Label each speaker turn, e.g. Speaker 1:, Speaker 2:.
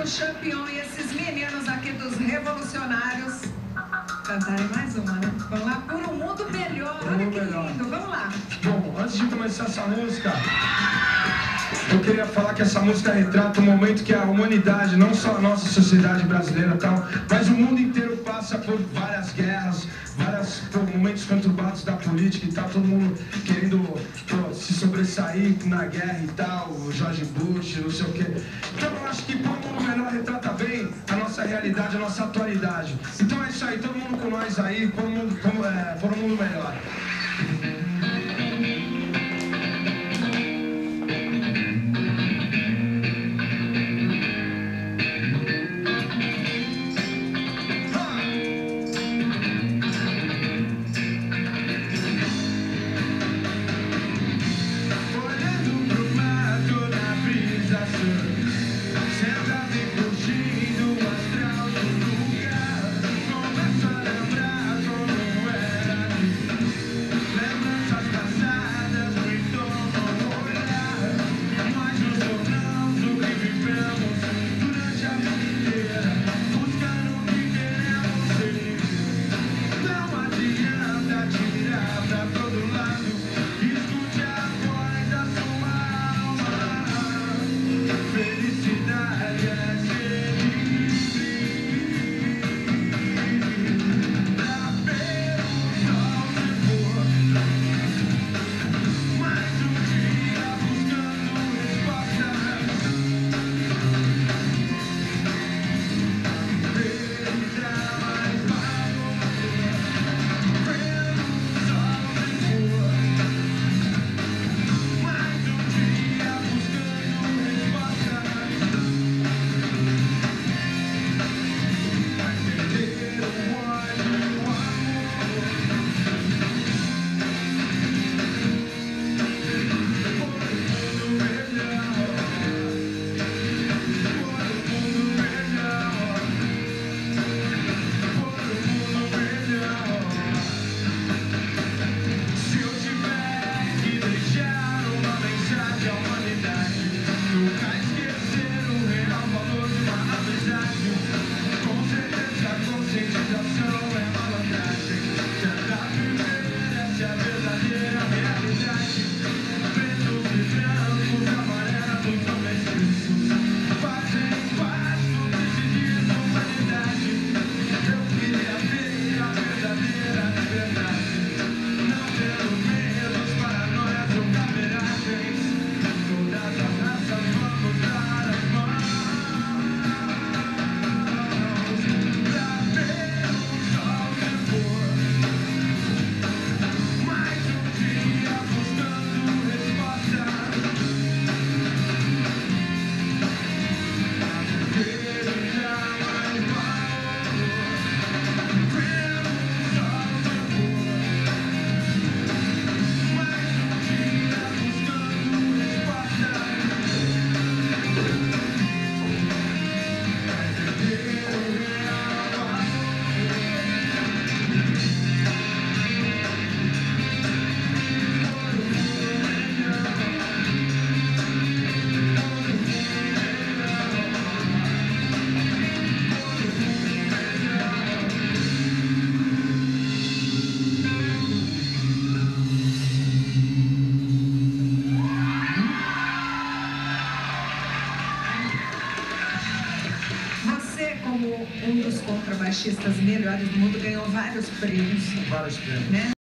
Speaker 1: Champion e esses meninos aqui dos Revolucionários cantarem mais uma, né? Vamos lá, Por um Mundo Melhor. Olha que lindo, vamos lá.
Speaker 2: Bom, antes de começar essa música, eu queria falar que essa música retrata um momento que a humanidade, não só a nossa sociedade brasileira e tal, mas o mundo inteiro passa por várias guerras, por momentos conturbados da política e tal, todo mundo querendo se sobressair na guerra e tal, o George Bush, não sei o quê. Então eu acho que Por um Mundo Melhor retrata bem a nossa realidade, a nossa atualidade. Então é isso aí, todo mundo com nós aí, por um mundo melhor.
Speaker 1: Como um dos contrabaixistas melhores do mundo, ganhou vários prêmios.
Speaker 2: Vários prêmios.
Speaker 1: Né?